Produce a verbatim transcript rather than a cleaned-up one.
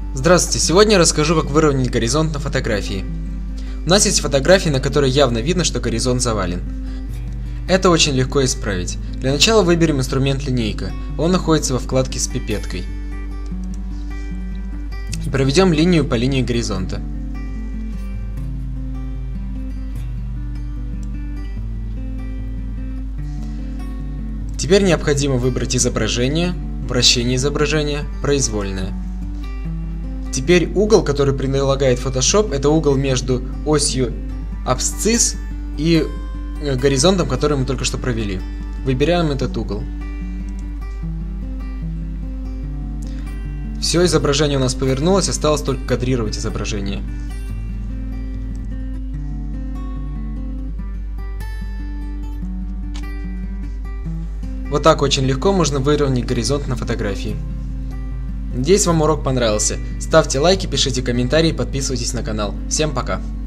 Здравствуйте, сегодня я расскажу, как выровнять горизонт на фотографии. У нас есть фотографии, на которой явно видно, что горизонт завален. Это очень легко исправить. Для начала выберем инструмент линейка. Он находится во вкладке с пипеткой. И проведем линию по линии горизонта. Теперь необходимо выбрать изображение, вращение изображения, произвольное. Теперь угол, который предлагает Photoshop, это угол между осью абсцисс и горизонтом, который мы только что провели. Выбираем этот угол. Все, изображение у нас повернулось, осталось только кадрировать изображение. Вот так очень легко можно выровнять горизонт на фотографии. Надеюсь, вам урок понравился. Ставьте лайки, пишите комментарии, подписывайтесь на канал. Всем пока!